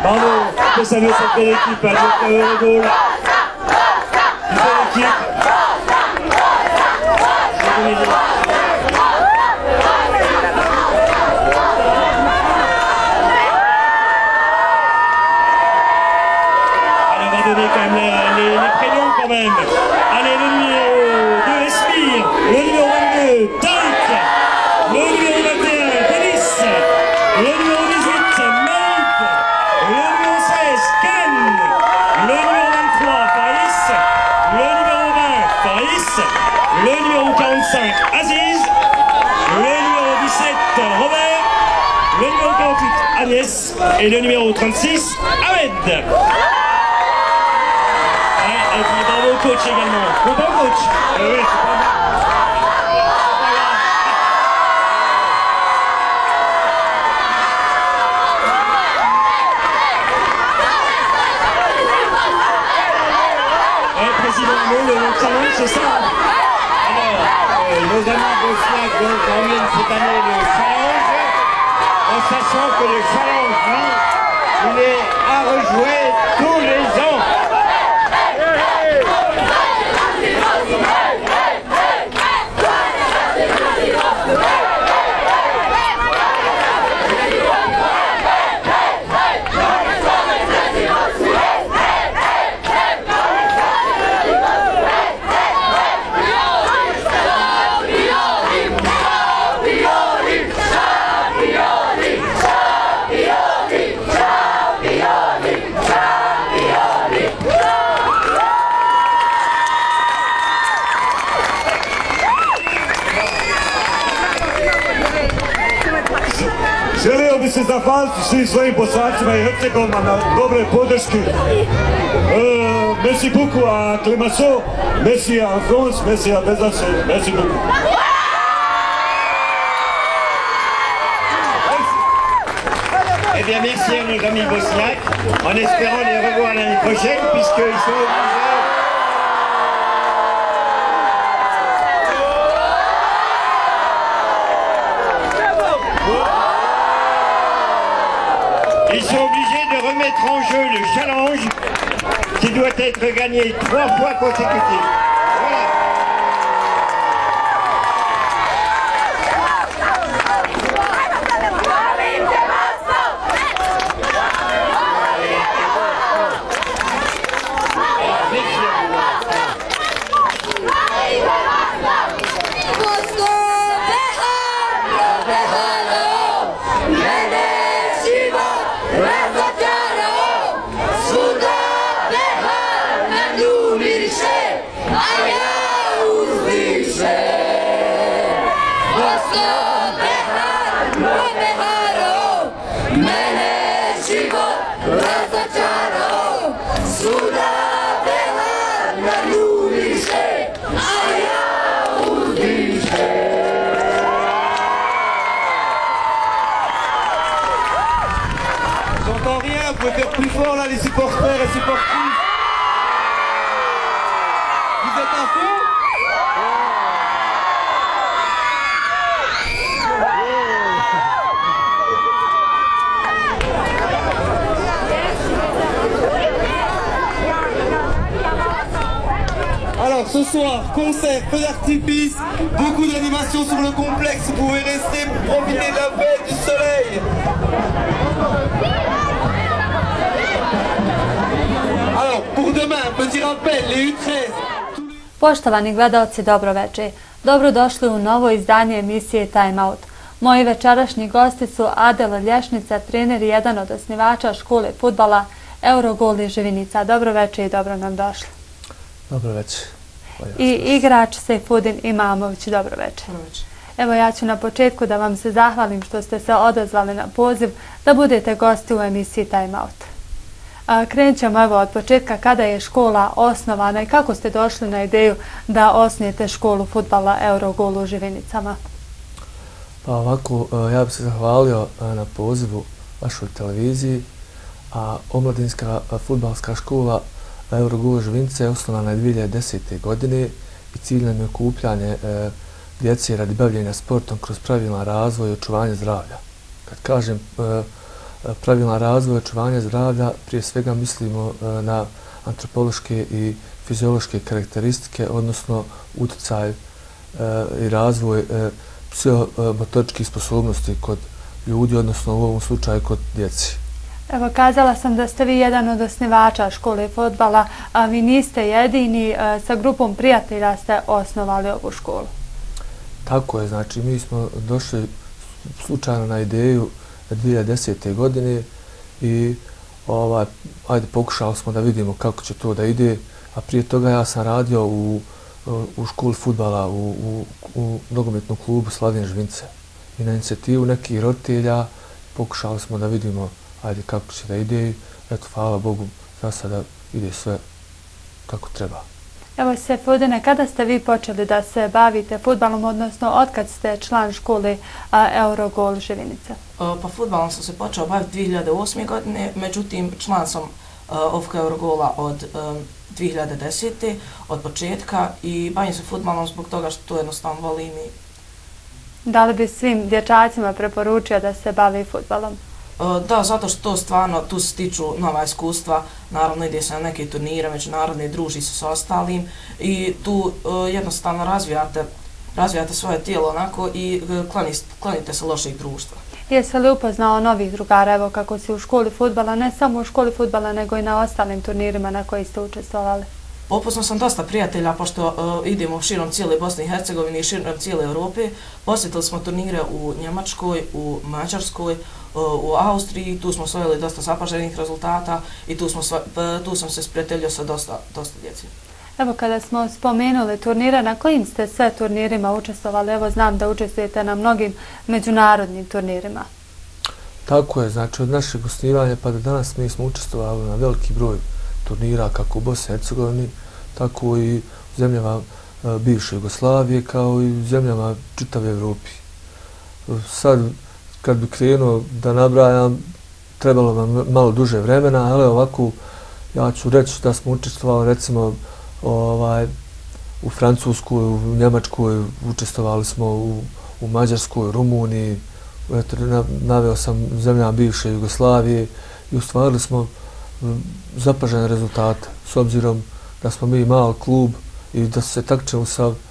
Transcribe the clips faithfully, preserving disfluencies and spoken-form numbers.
Bravo, que saluer cette belle équipe, hein, notre Eurogol. Une belle équipe. Allez, on va donner quand même les, les, les prénoms quand même. Allez, le numéro deux, Esmir. Le numéro vingt-deux, Tariq. Le numéro vingt et un, Denis. Le numéro dix-huit, Maïk. Le numéro seize, Ken. Le numéro vingt-trois, Faris. Le numéro vingt, Faris. Le numéro quarante-cinq, Aziz. Le numéro dix-sept, Robert. Le numéro quarante-huit, Agnès. Et le numéro trente-six, Ahmed. Et puis bravo au coach également. Content coach. Euh, oui, c'est pas mal. Ouais, président Hamon, le long challenge, c'est ça. Alors, euh, nos amis bosniaques donc emmènent cette année le challenge, en sachant que le challenge, lui, il est à rejouer tous les ans. Želio bi se zahvaliti svim svojim Bosancima i Hercegovima na dobre podrške. E, merci beaucoup à Clémenceau, merci à France, merci à Bezace, merci beaucoup. Eh bien, merci à nos amis bosniaques, en espérant les revoir l'année prochaine, puisqu'ils sont obligés. Ils sont obligés de remettre en jeu le challenge qui doit être gagné trois fois consécutifs. Voilà. J'entends rien, vous pouvez faire plus fort là les supporters et supportrices. Vous êtes un fou? Alors ce soir, concert, feu d'artifice, beaucoup d'animations sur le complexe, vous pouvez rester pour profiter de la fête du soleil. Alors, pour demain, petit rappel, les U treize. Poštovani gledalci, dobro večer. Dobrodošli u novo izdanje emisije Time Out. Moji večerašnji gosti su Adela Lješnica, trener i jedan od osnivača škole fudbala Eurogol iz Živinica. Dobro večer i dobro nam došli. Dobro večer. I igrač Sejfudin Imamović, dobro večer. Evo ja ću na početku da vam se zahvalim što ste se odazvali na poziv da budete gosti u emisiji Time Out. Krenut ćemo evo od početka, kada je škola osnovana i kako ste došli na ideju da osnijete školu fudbala Eurogol u Živinicama? Pa ovako, ja bih se zahvalio na pozivu vašoj televiziji, a omladinska fudbalska škola Eurogol Živinice je osnovana dvije hiljade desete. godine i cilj nam je okupljanje djece radi bavljenja sportom kroz pravilan razvoj i očuvanje zdravlja. Kad kažem pravilan razvoj, očuvanje zdravlja, prije svega mislimo na antropološke i fiziološke karakteristike, odnosno utjecaj i razvoj psihomotoričkih sposobnosti kod ljudi, odnosno u ovom slučaju kod djeci. Evo, kazala sam da ste vi jedan od osnivača škole fudbala, a vi niste jedini, sa grupom prijatelja ste osnovali ovu školu. Tako je, znači mi smo došli slučajno na ideju dvije hiljade desete. godine i ovaj, ajde, pokušali smo da vidimo kako će to da ide, a prije toga ja sam radio u, u školi fudbala u, u, u nogometnom klubu Slavin Žvince. I na inicijativu nekih roditelja pokušali smo da vidimo ajde kako će da ide i eto, hvala Bogu, za sada ide sve kako treba. Evo Sejfudine, kada ste vi počeli da se bavite fudbalom, odnosno otkad ste član škole Eurogol Živinica? Pa fudbalom sam se počeo baviti dvije hiljade osme. godine, međutim član sam O F K Eurogola od dvije hiljade desete. od početka i bavim se fudbalom zbog toga što to jednostavno volim. I... Da li bi svim dječacima preporučio da se bavi fudbalom? Da, zato što to stvarno, tu se stiču nova iskustva, naravno ide se na neke turnire, međunarodne, druži se s ostalim i tu jednostavno razvijate, razvijate svoje tijelo onako i klonite se lošeg društva. Jesi li upoznao novih drugara, evo kako si u školi fudbala, ne samo u školi fudbala, nego i na ostalim turnirima na koji ste učestvovali? Upoznao sam dosta prijatelja, pošto uh, idemo širom cijele Bosne i Hercegovine i širom cijele Europe. Posjetili smo turnire u Njemačkoj, u Mađarskoj, uh, u Austriji, tu smo osvojili dosta zapaženih rezultata i tu, smo sva, uh, tu sam se sprijateljio sa dosta, dosta djeci. Evo kada smo spomenuli turnire, na kojim ste sve turnirima učestvovali? Evo znam da učestvujete na mnogim međunarodnim turnirima. Tako je, znači od našeg osnivanja pa do danas mi smo učestvovali na veliki broj turnira kako u Bosni i Hercegovini, tako i u zemljama bivše Jugoslavije, kao i u zemljama čitave Evropi. Sad, kad bi krenuo da nabrajam, trebalo nam malo duže vremena, ali ovako ja ću reći da smo učestvovali recimo ovaj, u Francuskoj, u Njemačkoj, učestvovali smo u, u Mađarskoj, Rumuniji, eto, naveo sam zemljama bivše Jugoslavije i ostvarili smo zapažene rezultate, s obzirom da smo mi mal klub i da se takmičimo sa uh,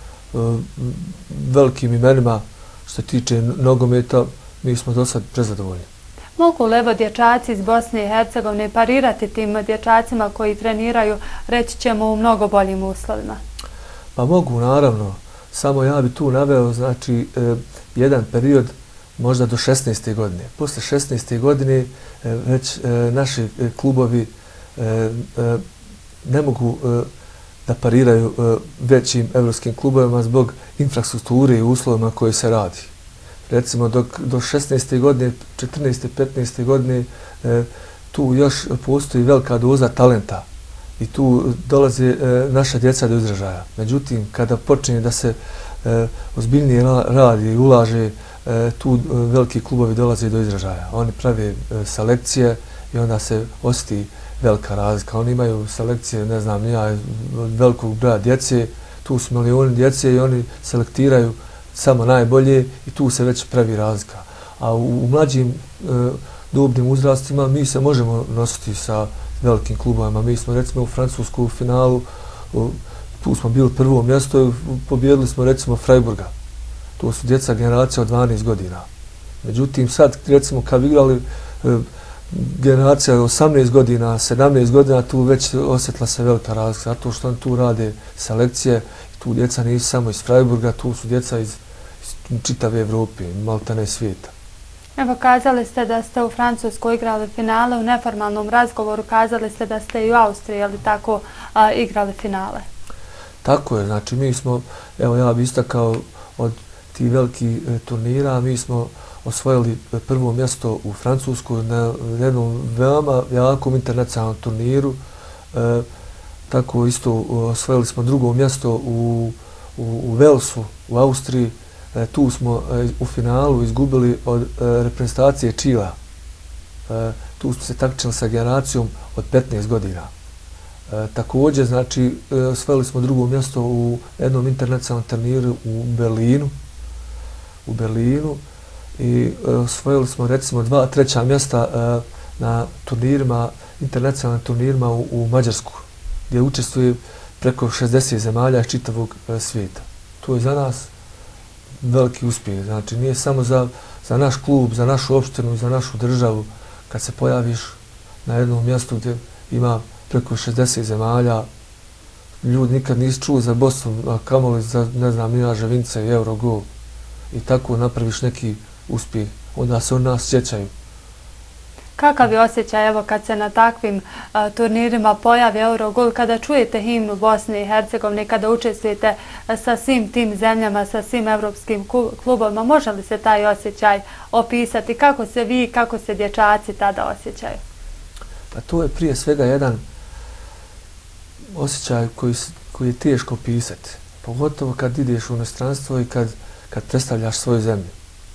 velikim imenima što se tiče nogometa, mi smo do sad prezadovoljni. Mogu li evo dječaci iz Bosne i Hercegovine parirati tim dječacima koji treniraju, reći ćemo, u mnogo boljim uslovima? Pa mogu, naravno. Samo ja bi tu naveo, znači, eh, jedan period možda do šesnaeste. godine. Posle šesnaeste. godine eh, već eh, naši eh, klubovi eh, eh, ne mogu eh, da pariraju eh, većim evropskim klubovima zbog infrastrukture i uslovima koji se radi. Recimo, dok do šesnaeste. godine, četrnaeste. petnaeste. godine e, tu još postoji velika doza talenta i tu dolaze e, naša djeca do izražaja. Međutim, kada počne da se e, ozbiljnije radi i ulaže, e, tu e, veliki klubovi dolaze do izražaja. Oni prave e, selekcije i onda se osjeti velika razlika. Oni imaju selekcije, ne znam, ja, od velikog broja djece, tu su milioni djece i oni selektiraju samo najbolje i tu se već pravi razlika. A u, u mlađim e, dobnim uzrastima mi se možemo nositi sa velikim klubovima. Mi smo recimo u Francusku u finalu, u, tu smo bili prvo mjesto i pobjedili smo recimo Freiburga. To su djeca generacija od dvanaest godina. Međutim sad recimo kad igrali e, generacija osamnaest godina, sedamnaest godina, tu već osjetila se velika razlika, zato što oni tu rade selekcije. Tu djeca nisu samo iz Freiburga, tu su djeca iz, iz čitave Evrope, maltene svijeta. Evo, kazali ste da ste u Francuskoj igrali finale, u neformalnom razgovoru kazali ste da ste i u Austriji, ali tako, a, igrali finale. Tako je, znači mi smo, evo ja bih istakao od tih velikih e, turnira, mi smo osvojili prvo mjesto u Francuskoj na jednom veoma jakom internacionalnom turniru. E, Tako isto osvojili smo drugo mjesto u, u, u Velsu, u Austriji. E, tu smo e, u finalu izgubili od e, reprezentacije Čila. E, tu smo se takmičili sa generacijom od petnaest godina. E, također, znači, e, osvojili smo drugo mjesto u jednom internacionalnom turniru u Berlinu. U Berlinu. i osvojili smo recimo dva treća mjesta na turnirima, internacionalnim turnirima u, u Mađarsku, gdje učestvuje preko šezdeset zemalja iz čitavog svijeta. To je za nas veliki uspjeh. Znači, nije samo za, za naš klub, za našu opštinu i za našu državu. Kad se pojaviš na jednom mjestu gdje ima preko šezdeset zemalja, ljudi nikad nisu čuli za Bosnu, a kamoli za, ne znam, Nina Ževinca i Eurogol. I tako napraviš neki uspjeh. Onda se od nas sjećaju. Kakav je osjećaj evo kad se na takvim a, turnirima pojavi Eurogol, kada čujete himnu Bosne i Hercegovine, kada učestvujete a, sa svim tim zemljama, sa svim evropskim klubovima, može li se taj osjećaj opisati? Kako se vi, kako se dječaci tada osjećaju? Pa to je prije svega jedan osjećaj koji, koji je teško opisati. Pogotovo kad ideš u inostranstvo i kad, kad predstavljaš svoju zemlju.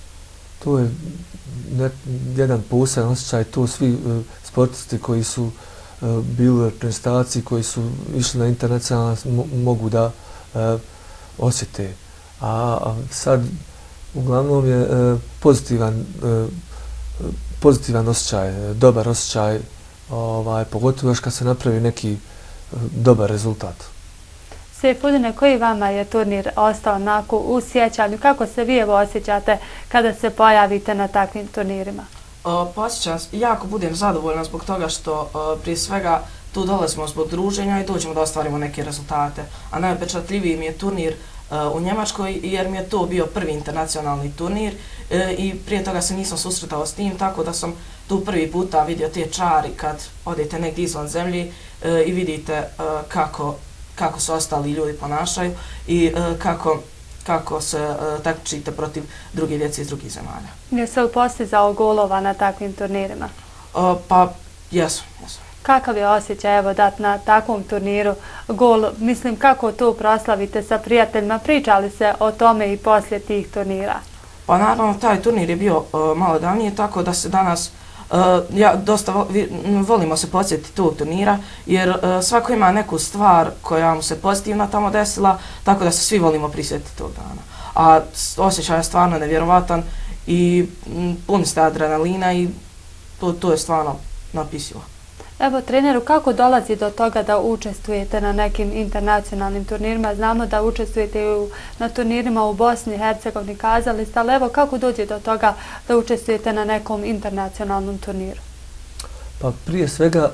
To je ne, jedan poseban osjećaj, to svi uh, sportisti koji su uh, bili u reprezentaciji, koji su išli na internacionalno mogu da uh, osjete. A, a sad uglavnom je uh, pozitivan, uh, pozitivan osjećaj, dobar osjećaj, ovaj, pogotovo još kad se napravi neki uh, dobar rezultat. Sejfudine, koji vama je turnir ostao onako u sjećanju? Kako se vi evo osjećate kada se pojavite na takvim turnirima? Pa osjećam, jako budem zadovoljna zbog toga što prije svega tu dolazimo zbog druženja i dođemo da ostvarimo neke rezultate. A najupečatljiviji mi je turnir u Njemačkoj jer mi je to bio prvi internacionalni turnir i prije toga se nisam susretao s tim, tako da sam tu prvi puta vidio te čari kad odete negdje izvan zemlji i vidite kako kako se ostali ljudi ponašaju i uh, kako, kako se uh, takmičite protiv druge djece iz drugih zemalja. Jeste li postizao golova na takvim turnirima? Uh, pa, jesu, jesu. Kakav je osjećaj evo dat na takvom turniru gol? Mislim, kako to proslavite sa prijateljima? Pričali se o tome i poslije tih turnira? Pa naravno, taj turnir je bio uh, malo davnije, tako da se danas Uh, ja dosta vo, vi, volimo se podsjetiti tog turnira jer uh, svako ima neku stvar koja mu se pozitivna tamo desila, tako da se svi volimo prisjetiti tog dana. A osjećaj je stvarno nevjerovatan i m, puni ste adrenalina i to, to je stvarno napisivo. Evo, treneru, kako dolazi do toga da učestvujete na nekim internacionalnim turnirima? Znamo da učestvujete i u, na turnirima u Bosni i Hercegovini, kazali ste, ali evo, kako dođe do toga da učestvujete na nekom internacionalnom turniru? Pa prije svega,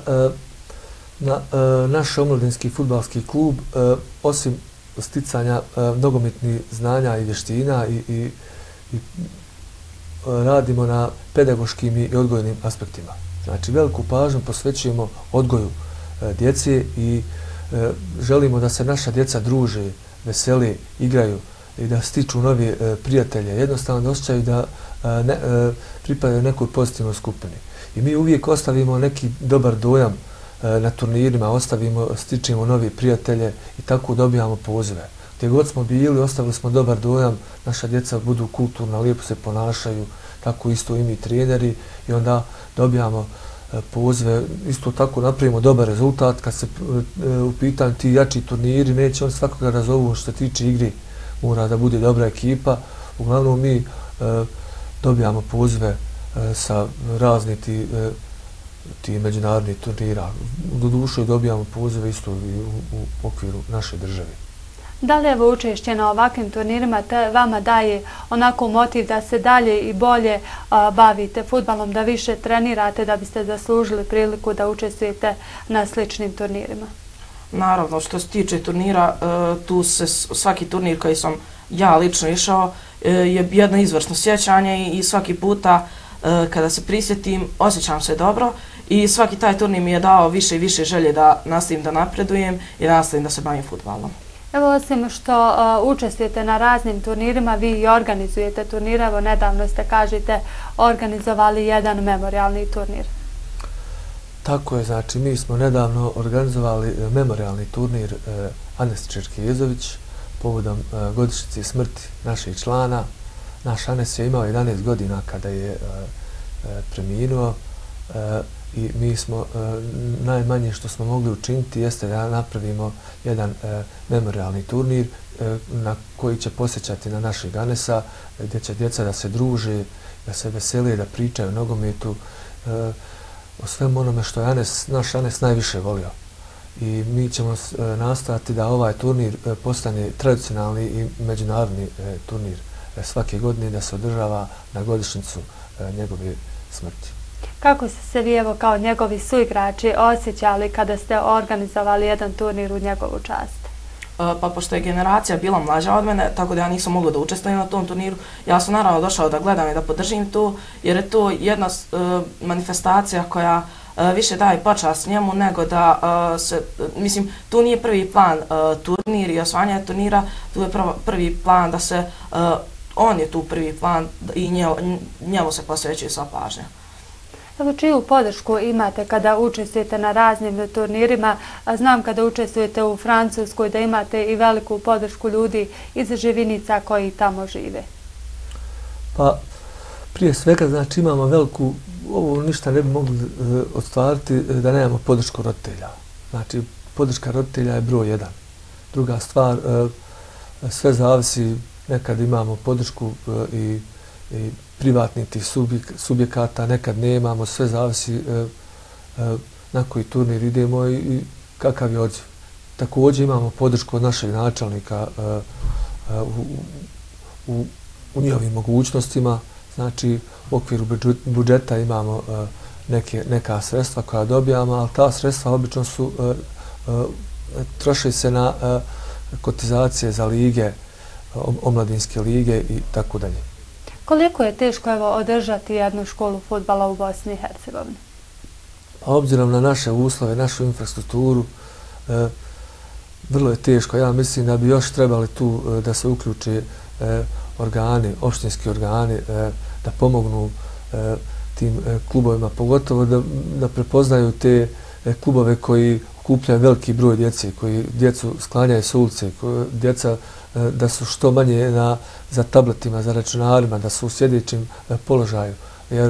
na, naš omladinski fudbalski klub, osim sticanja nogometnih znanja i vještina i, i, i radimo na pedagoškim i odgojnim aspektima. Znači, veliku pažnju posvećujemo odgoju e, djece i e, želimo da se naša djeca druže, veseli, igraju i da stiču novi e, prijatelje. Jednostavno da osjećaju da e, ne, e, pripadaju nekoj pozitivnoj skupini. I mi uvijek ostavimo neki dobar dojam e, na turnirima, ostavimo, stičemo novi prijatelje i tako dobijamo pozive. Gdje god smo bili, ostavili smo dobar dojam, naša djeca budu kulturna, lijepo se ponašaju, tako isto i mi treneri i onda dobijamo e, pozive, isto tako napravimo dobar rezultat kad se e, u pitanju ti jači turniri, neće on svakoga razovu što se tiče igri, mora da bude dobra ekipa. Uglavnom mi e, dobijamo pozive e, sa razni ti, e, ti međunarodni turnira. Do duše dobijamo pozive isto i u, u okviru naše države. Da li evo učešće na ovakvim turnirima te vama daje onako motiv da se dalje i bolje a, bavite fudbalom, da više trenirate da biste zaslužili priliku da učestvujete na sličnim turnirima? Naravno, što se tiče turnira, tu se svaki turnir koji sam ja lično išao je jedno izvrsno sjećanje i svaki puta kada se prisjetim osjećam se dobro i svaki taj turnir mi je dao više i više želje da nastavim da napredujem i da nastavim da se bavim fudbalom. Evo, osim što uh, učestvujete na raznim turnirima, vi i organizujete turnire. Evo, nedavno ste, kažete, organizovali jedan memorialni turnir. Tako je, znači, mi smo nedavno organizovali memorialni turnir eh, Anes Čerkezović povodom eh, godišnjice smrti naših člana. Naš Anes je imao jedanaest godina kada je eh, preminuo eh, i mi smo, e, najmanje što smo mogli učiniti jeste da napravimo jedan e, memorialni turnir e, na koji će posjećati na našeg Anesa, gdje će djeca da se druže da se vesele, da pričaju o nogometu, o svemu onome što je Anes, naš Anes najviše volio. I mi ćemo nastaviti da ovaj turnir postane tradicionalni i međunarodni turnir svake godine, da se održava na godišnjicu njegove smrti. Kako ste se vi, evo, kao njegovi suigrači osjećali kada ste organizovali jedan turnir u njegovu čast? Pa pošto je generacija bila mlađa od mene, tako da ja nisam mogla da učestvujem na tom turniru, ja sam naravno došao da gledam i da podržim to, jer je to jedna manifestacija koja više daje počast njemu nego da se, mislim, tu nije prvi plan turnir i osvajanje turnira, tu je prvi plan da se, on je tu prvi plan i njemu se posvećuje sva pažnja. Evo, čiju podršku imate kada učestvujete na raznim turnirima? Znam kada učestvujete u Francuskoj da imate i veliku podršku ljudi iz Živinica koji tamo žive. Pa, prije svega, znači, imamo veliku, ovo ništa ne bi mogli ostvariti da nemamo podršku roditelja. Znači, podrška roditelja je broj jedan. Druga stvar, sve zavisi, nekad imamo podršku i i privatnih tih subjekata, nekad nemamo, sve zavisi na koji turnir idemo i kakav je odziv. Također imamo podršku od našeg načelnika u njihovim mogućnostima, znači u okviru budžeta imamo neka sredstva koja dobijamo, ali ta sredstva obično su, troše se na kotizacije za lige, omladinske lige i tako dalje. Koliko je teško, evo, održati jednu školu fudbala u Bosni i Hercegovini? Obzirom na naše uslove, našu infrastrukturu, vrlo je teško. Ja mislim da bi još trebali tu da se uključe organi, opštinski organi, da pomognu tim klubovima, pogotovo da prepoznaju te klubove koji okupljaju veliki broj djece, koji djecu sklanjaju s ulice, djeca da su što manje za tabletima, za računarima, da su u sjedećim položaju. Jer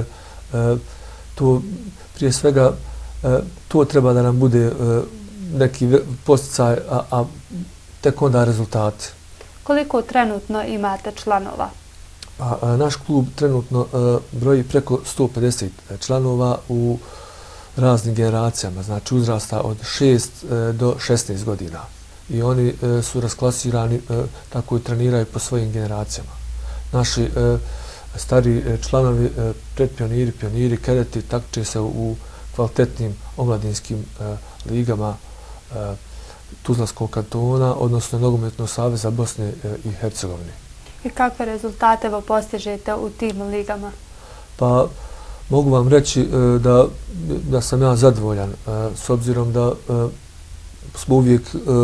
to prije svega to treba da nam bude neki posticaj, a tek onda rezultati. Koliko trenutno imate članova? Naš klub trenutno broji preko sto pedeset članova u raznim generacijama, znači uzrasta od šest do šesnaest godina. I oni su rasklasirani, tako i treniraju po svojim generacijama. Naši stari članovi, predpioniri, pioniri, kadeti takmiče se u kvalitetnim omladinskim ligama Tuzlanskog kantona, odnosno Nogometnog saveza Bosne i Hercegovine. I kakve rezultate postižete u tim ligama? Pa, mogu vam reći da, da sam ja zadovoljan, s obzirom da smo uvijek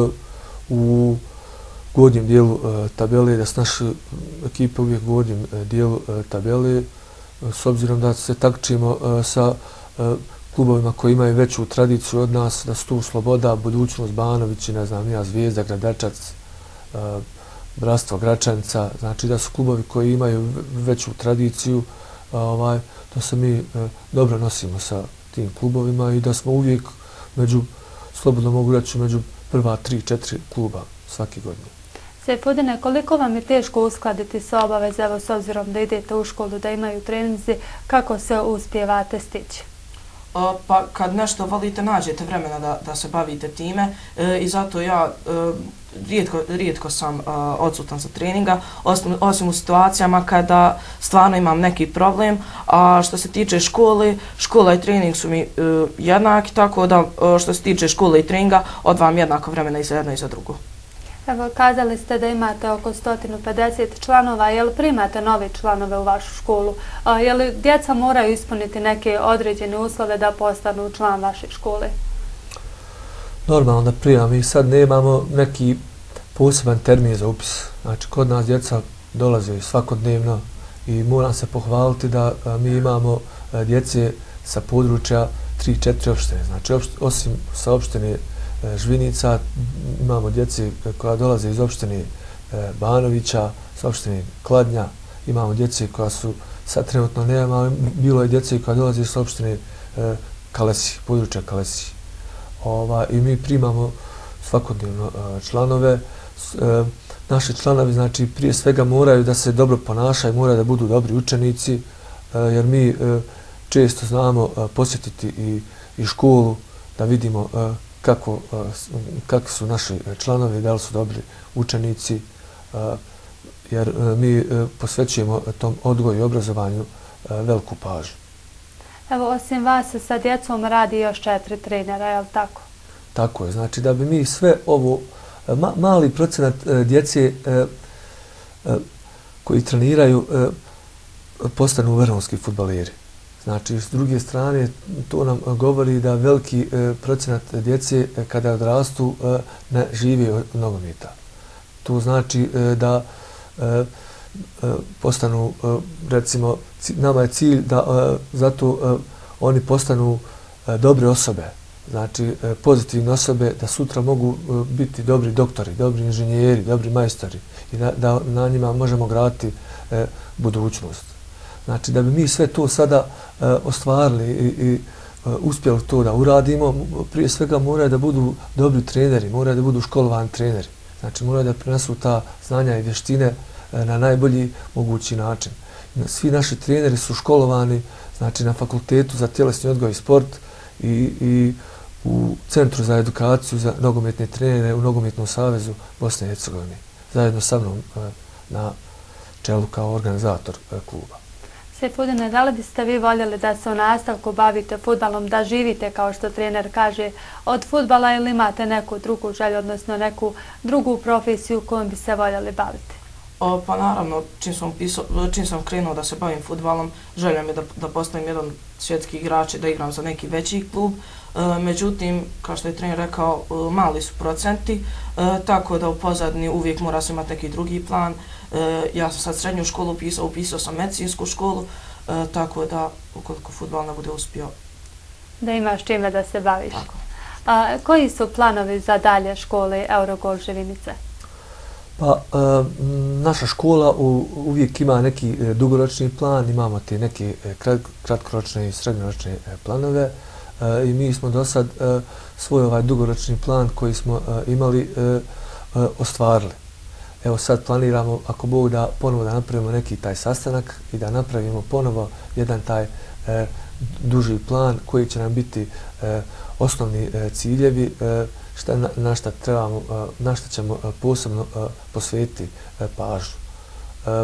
u gornjem dijelu tabele, da su naše ekipe uvijek u gornjem dijelu tabele, s obzirom da se takmičimo sa klubovima koji imaju veću tradiciju od nas, da su tu Sloboda, Budućnost, Banović, ne znam, ja, Zvijezda, Gradačac, Bratstvo, Gračanica, znači da su klubovi koji imaju veću tradiciju, ovaj, da se mi dobro nosimo sa tim klubovima i da smo uvijek među, slobodno mogu reći, među prva tri, četiri kluba svake godine. Sejfudine, koliko vam je teško uskladiti se obaveze, evo, s obzirom da idete u školu, da imaju treninzi, kako se uspijevate stići? Pa kad nešto volite, nađete vremena da, da se bavite time e, i zato ja e, rijetko, rijetko sam e, odsutan za treninga, osim, osim u situacijama kada stvarno imam neki problem. A što se tiče škole, škola i trening su mi e, jednaki, tako da e, što se tiče škole i treninga, odvajam jednako vremena i za jedno i za drugo. Evo, kazali ste da imate oko sto pedeset članova, je li primate nove članove u vašu školu? Je li djeca moraju ispuniti neke određene uslove da postanu član vaše škole? Normalno da primam i sad nemamo neki poseban termin za upis. Znači, kod nas djeca dolaze svakodnevno i moram se pohvaliti da mi imamo djece sa područja tri četiri opštine. Znači, osim sa opštine Žvinica, imamo djece koja dolaze iz opštine Banovića, iz opštine Kladnja, imamo djece koja su, sad trenutno nema, bilo je djece koja dolaze iz opštine Kalesi, područja Kalesi. I mi primamo svakodnevno članove. Naši članovi, znači, prije svega moraju da se dobro ponašaju, moraju da budu dobri učenici, jer mi često znamo posjetiti i, i školu da vidimo kako, kakvi su naši članovi, da li su dobri učenici, jer mi posvećujemo tom odgoju i obrazovanju veliku pažnju. Evo, osim vas sa djecom radi još četiri trenera, je li tako? Tako je, znači da bi mi sve ovo, ma, mali procenat djece koji treniraju postanu vrhunski fudbaleri. Znači, s druge strane, to nam govori da veliki procenat djece kada odrastu ne živi od nogometa. To znači da postanu, recimo, nama je cilj da zato oni postanu dobre osobe, znači pozitivne osobe, da sutra mogu biti dobri doktori, dobri inženjeri, dobri majstori i da na njima možemo graditi budućnost. Znači, da bi mi sve to sada ostvarili i uspjeli to da uradimo, prije svega moraju da budu dobri treneri, moraju da budu školovani treneri. Znači, moraju da prenesu ta znanja i vještine na najbolji mogući način. Svi naši treneri su školovani, znači, na Fakultetu za tjelesni odgoj i sport i, i u Centru za edukaciju za nogometne trenere u Nogometnom savezu Bosne i Hercegovine, zajedno sa mnom na čelu kao organizator kluba. Sejfudine, da li biste vi voljeli da se u nastavku bavite fudbalom, da živite, kao što trener kaže, od fudbala ili imate neku drugu želju, odnosno neku drugu profesiju kojom bi se voljeli baviti? O, pa naravno, čim sam, pisao, čim sam krenuo da se bavim fudbalom, želja mi da, da postavim jedan svjetski igrač i da igram za neki veći klub. E, međutim, kao što je trener rekao, e, mali su procenti, e, tako da u pozadini uvijek mora se imati neki drugi plan. E, ja sam sad srednju školu upisao, upisao sam medicinsku školu, e, tako da ukoliko fudbal ne bude uspio... Da imaš čime da se baviš. Tako. A, koji su planovi za dalje škole Eurogol Živinice? Pa, e, naša škola u, uvijek ima neki dugoročni plan, imamo te neke kratkoročne i srednjoročne planove e, i mi smo do sad e, svoj ovaj dugoročni plan koji smo e, imali e, e, ostvarili. Evo sad planiramo, ako Bog da, ponovo da napravimo neki taj sastanak i da napravimo ponovo jedan taj e, duži plan koji će nam biti e, osnovni e, ciljevi, e, šta, na, na, šta trebamo, e, na šta ćemo e, posebno e, posvetiti e, pažnju. E,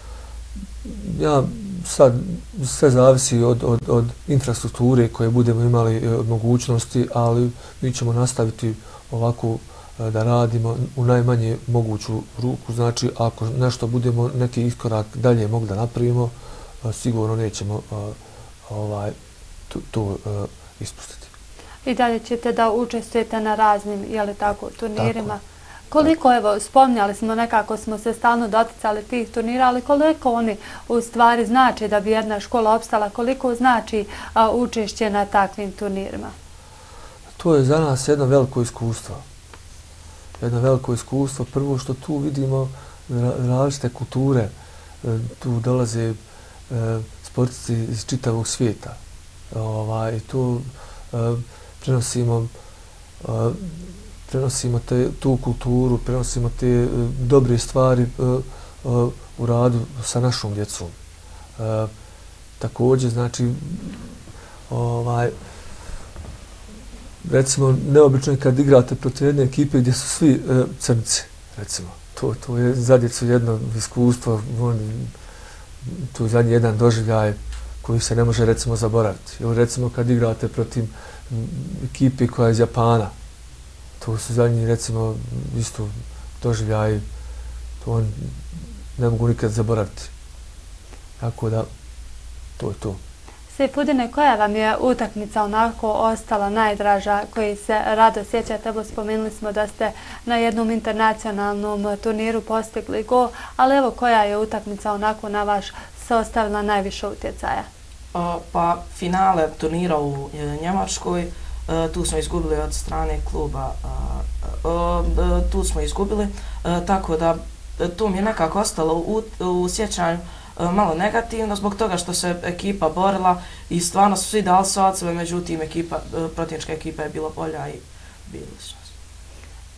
ja sad sve zavisi od, od, od infrastrukture koje budemo imali, od mogućnosti, ali mi ćemo nastaviti ovako da radimo u najmanje moguću ruku. Znači, ako nešto budemo neki iskorak dalje mogli da napravimo, sigurno nećemo ovaj, to, to ispustiti. I dalje ćete da učestvujete na raznim, je li tako, turnirima? Tako. Koliko, evo, spomnjali smo, nekako smo se stalno doticali tih turnira, ali koliko oni u stvari znači da bi jedna škola opstala, koliko znači a, učešće na takvim turnirima? To je za nas jedno veliko iskustvo. Jedno veliko iskustvo. Prvo što tu vidimo različite kulture, tu dolaze sportisti iz čitavog svijeta. Ovaj, I tu prenosimo, prenosimo te, tu kulturu, prenosimo te dobre stvari u radu sa našom djecom. Također, znači, ovaj, recimo, neobično je kad igrate protiv jedne ekipe gdje su svi e, crnci, recimo. To, to je za djecu jedno iskustvo, on, to je zadnji jedan doživljaj koji se ne može, recimo, zaboraviti. Ili, recimo, kad igrate protiv ekipe koja je iz Japana, to su zadnji, recimo, isto doživljaj, to on ne mogu nikad zaboraviti. Tako da, to je to. Sejfudine, koja vam je utakmica onako ostala najdraža, koji se rado sjećate? Evo, spomenuli smo da ste na jednom internacionalnom turniru postigli gol, ali evo, koja je utakmica onako na vaš se ostavila najviše utjecaja? Pa, finale turnira u Njemačkoj, tu smo izgubili od strane kluba, tu smo izgubili, tako da tu mi je nekako ostalo u, u sjećanju malo negativno zbog toga što se ekipa borila i stvarno su svi dali sve od sebe, međutim ekipa, protivnička ekipa je bila bolja i bili su.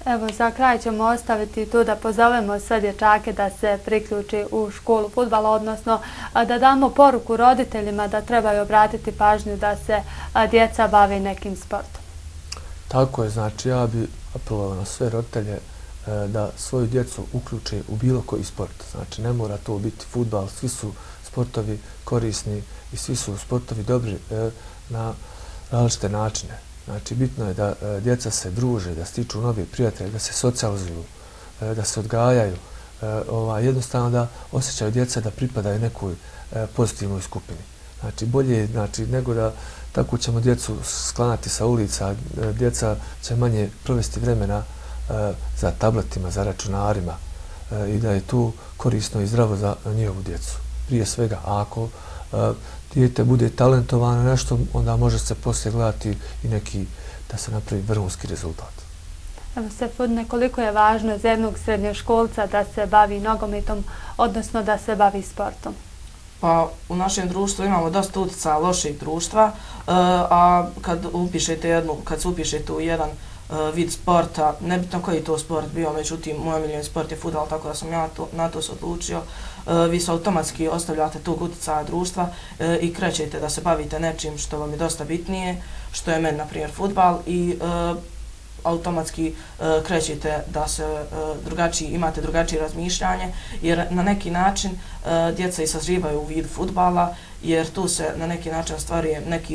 Evo, za kraj ćemo ostaviti tu da pozovemo sve dječake da se priključi u školu fudbala, odnosno da damo poruku roditeljima da trebaju obratiti pažnju da se djeca bavi nekim sportom. Tako je, znači ja bi apelovao na sve roditelje da svoju djecu uključe u bilo koji sport. Znači ne mora to biti fudbal, svi su sportovi korisni i svi su sportovi dobri na različite načine. Znači, bitno je da djeca se druže, da stiču nove prijatelje, da se socijalizuju, da se odgajaju. Jednostavno da osjećaju djeca da pripadaju nekoj pozitivnoj skupini. Znači, bolje je nego da tako ćemo djecu sklanati sa ulica. Djeca će manje provesti vremena za tabletima, za računarima i da je to korisno i zdravo za njihovu djecu. Prije svega, ako dijete bude talentovano nešto, onda može se poslije gledati i neki da se napravi vrhunski rezultat. Evo Sejfudine, koliko je važno za jednog srednjoškolca da se bavi nogometom, odnosno da se bavi sportom? Pa u našem društvu imamo dosta utjecaja lošeg društva, a kad upišete jednu, kad se upišete u jedan vid sporta, nebitno koji je to sport bio, međutim, moj omiljeni sport je fudbal, tako da sam ja to, na to se odlučio. Vi se automatski ostavljate tog utjecaja društva i krećete da se bavite nečim što vam je dosta bitnije, što je meni, na primjer, fudbal i automatski krećete da se drugačiji, imate drugačije razmišljanje, jer na neki način djeca i sazrivaju u vidu fudbala, jer tu se na neki način ostvaruje neki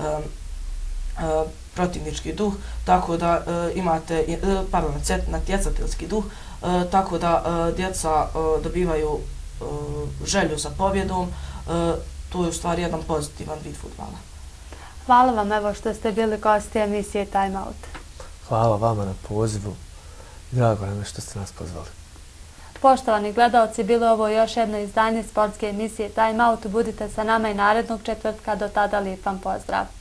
protivnički duh, tako da imate, pardon, natjecateljski duh, tako da djeca dobivaju želju za pobjedom. To je u stvari jedan pozitivan vid fudbala. Hvala vam evo što ste bili gosti emisije Time Out. Hvala vama na pozivu. Drago nam je što ste nas pozvali. Poštovani gledalci, bilo je ovo još jedno izdanje sportske emisije Time Out. Budite sa nama i narednog četvrtka. Do tada lijep vam pozdrav.